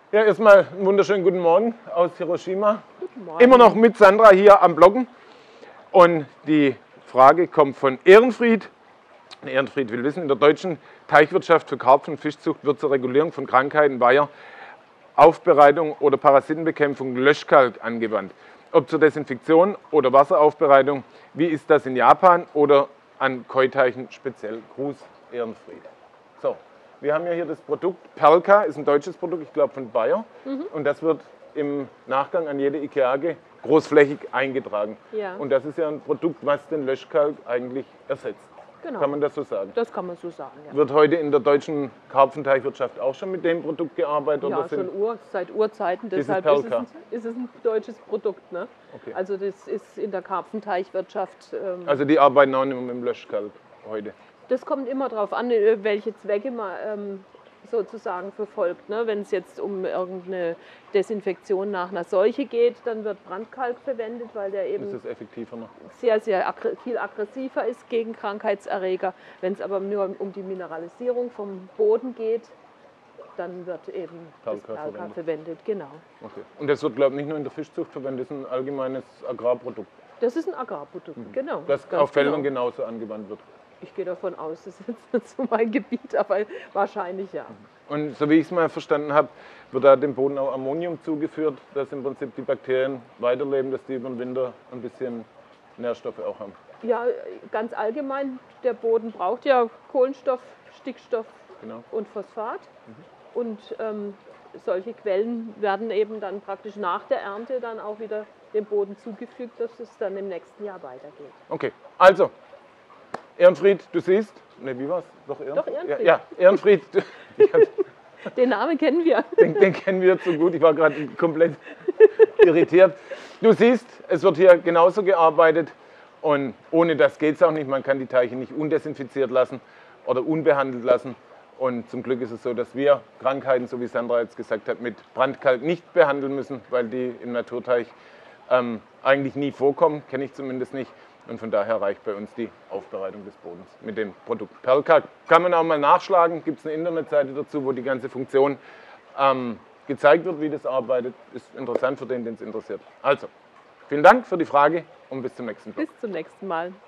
Ja, erstmal einen wunderschönen guten Morgen aus Hiroshima. Guten Morgen. Immer noch mit Sandra hier am Bloggen. Und die Frage kommt von Ehrenfried. Ehrenfried will wissen, in der deutschen Teichwirtschaft für Karpfen- und Fischzucht wird zur Regulierung von Krankheiten, Weiher, Aufbereitung oder Parasitenbekämpfung Löschkalk angewandt. Ob zur Desinfektion oder Wasseraufbereitung. Wie ist das in Japan oder an Koi-Teichen speziell? Gruß, Ehrenfried. So. Wir haben ja hier das Produkt Perlka, ist ein deutsches Produkt, ich glaube von Bayer. Und das wird im Nachgang an jede IKEA großflächig eingetragen. Ja. Und das ist ja ein Produkt, was den Löschkalk eigentlich ersetzt. Genau. Kann man das so sagen? Das kann man so sagen, ja. Wird heute in der deutschen Karpfenteichwirtschaft auch schon mit dem Produkt gearbeitet? Ja, oder schon seit Urzeiten, Dieses deshalb Perlka? ist es ein deutsches Produkt. Ne? Okay. Also das ist in der Karpfenteichwirtschaft, Also die arbeiten auch nicht mehr mit dem Löschkalk heute? das kommt immer darauf an, welche Zwecke man sozusagen verfolgt. Ne? Wenn es jetzt um irgendeine Desinfektion nach einer Seuche geht, dann wird Brandkalk verwendet, weil der eben Ist das effektiver noch? sehr viel aggressiver ist gegen Krankheitserreger. Wenn es aber nur um die Mineralisierung vom Boden geht, dann wird eben das Perlka verwendet. Genau. Okay. Und das wird, glaube ich, nicht nur in der Fischzucht verwendet, das ist ein allgemeines Agrarprodukt. Das ist ein Agrarprodukt, genau. Das ganz auf Feldern genau. genauso angewandt wird. Ich gehe davon aus, das ist jetzt nicht so mein Gebiet, aber wahrscheinlich ja. Und so wie ich es mal verstanden habe, wird da dem Boden auch Ammonium zugeführt, dass im Prinzip die Bakterien weiterleben, dass die über den Winter ein bisschen Nährstoffe auch haben. Ja, ganz allgemein, der Boden braucht ja Kohlenstoff, Stickstoff Genau. und Phosphat. Und solche Quellen werden eben dann praktisch nach der Ernte dann auch wieder dem Boden zugefügt, dass es dann im nächsten Jahr weitergeht. Okay, also, Ehrenfried, du siehst, ne, wie war's? Doch Ehrenfried? Doch, Ehrenfried. Ja, Ehrenfried, Den Namen kennen wir. den kennen wir zu gut, ich war gerade komplett irritiert. Du siehst, es wird hier genauso gearbeitet und ohne das geht es auch nicht. Man kann die Teiche nicht undesinfiziert lassen oder unbehandelt lassen. Und zum Glück ist es so, dass wir Krankheiten, so wie Sandra jetzt gesagt hat, mit Brandkalk nicht behandeln müssen, weil die im Naturteich eigentlich nie vorkommen, kenne ich zumindest nicht. Und von daher reicht bei uns die Aufbereitung des Bodens mit dem Produkt Perlka. Kann man auch mal nachschlagen, gibt es eine Internetseite dazu, wo die ganze Funktion gezeigt wird, wie das arbeitet. Ist interessant für den, den es interessiert. Also, vielen Dank für die Frage und bis zum nächsten Mal. Bis zum nächsten Mal.